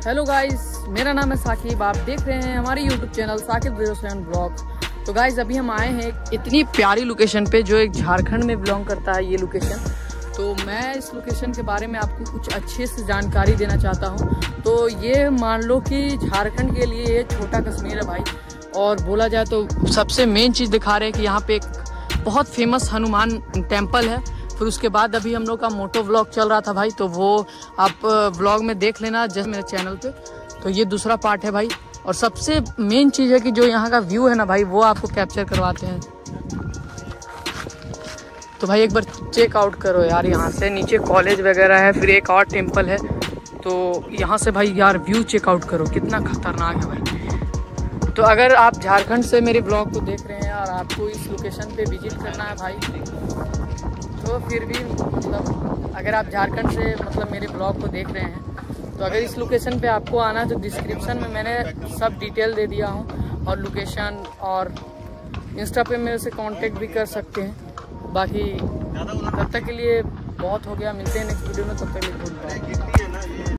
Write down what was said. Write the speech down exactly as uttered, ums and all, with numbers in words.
Hello guys, मेरा नाम है साकिब। आप देख रहे हैं हमारे YouTube channel Saqib zero seven blog. तो गाइस अभी हम आए हैं इतनी प्यारी लोकेशन पे जो एक झारखंड में बिलोंग करता है ये लोकेशन। तो मैं इस लोकेशन के बारे में आपको कुछ अच्छे से जानकारी देना चाहता हूँ। तो ये मान लो कि झारखंड के लिए ये छोटा कश्मीर है भाई। और बोला जाए तो सबसे मेन चीज़ दिखा रहे हैं कि यहाँ पे एक बहुत फेमस हनुमान टेम्पल है। फिर उसके बाद अभी हम लोग का मोटो व्लॉग चल रहा था भाई, तो वो आप व्लॉग में देख लेना जैसे मेरे चैनल पे। तो ये दूसरा पार्ट है भाई। और सबसे मेन चीज़ है कि जो यहाँ का व्यू है ना भाई, वो आपको कैप्चर करवाते हैं। तो भाई एक बार चेक आउट करो यार, यहाँ से नीचे कॉलेज वगैरह है, फिर एक और टेम्पल है। तो यहाँ से भाई यार व्यू चेक आउट करो, कितना खतरनाक है भाई। तो अगर आप झारखंड से मेरे ब्लॉग को देख रहे हैं और आपको इस लोकेशन पे विजिट करना है भाई, तो फिर भी मतलब अगर आप झारखंड से मतलब मेरे ब्लॉग को देख रहे हैं, तो अगर इस लोकेशन पे आपको आना है तो डिस्क्रिप्शन में मैंने सब डिटेल दे दिया हूँ, और लोकेशन और इंस्टा पे मेरे से कांटेक्ट भी कर सकते हैं। बाकी तब तक के लिए बहुत हो गया, मिलते हैं नेक्स्ट वीडियो में, तब तक के लिए गुड बाय।